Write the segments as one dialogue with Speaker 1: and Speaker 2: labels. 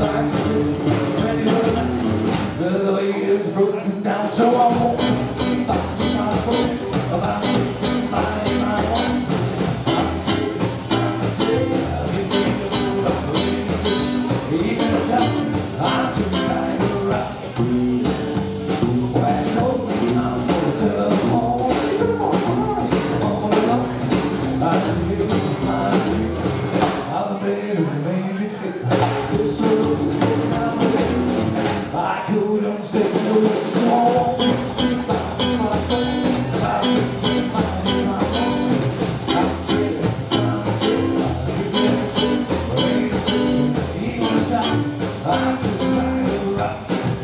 Speaker 1: The weight is broken down, so I won't back to my phone about my home. I'm even a time I'm too tired to ride. West Coast, I'm full of telephone. All alone, I feel my feet. I'm a better arranged fit. This world is full of my I couldn't say no, so I won't back to my phone about my home. I'm too tired to ride.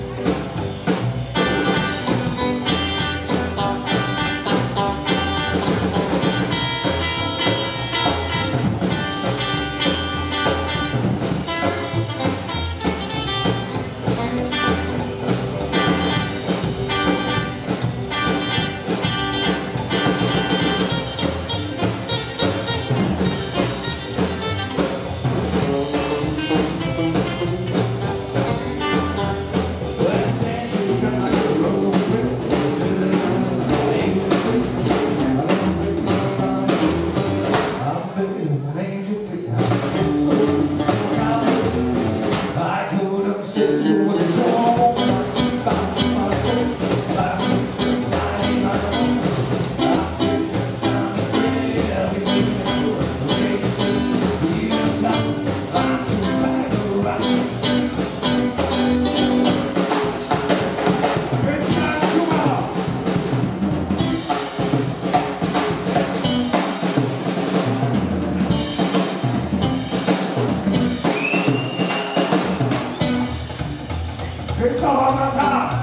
Speaker 1: It's not on my time.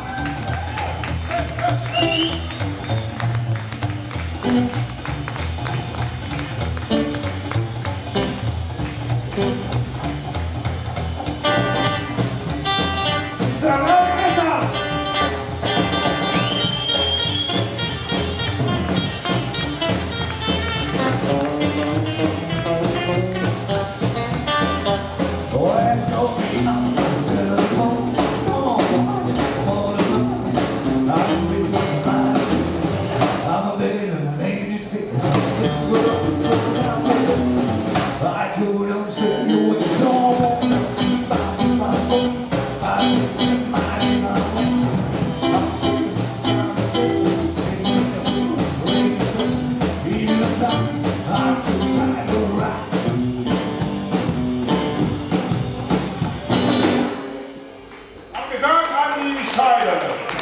Speaker 1: I couldn't say no, it's all back to my phone. I said, I'm too tired to ride.
Speaker 2: Abgesagt an die Scheide.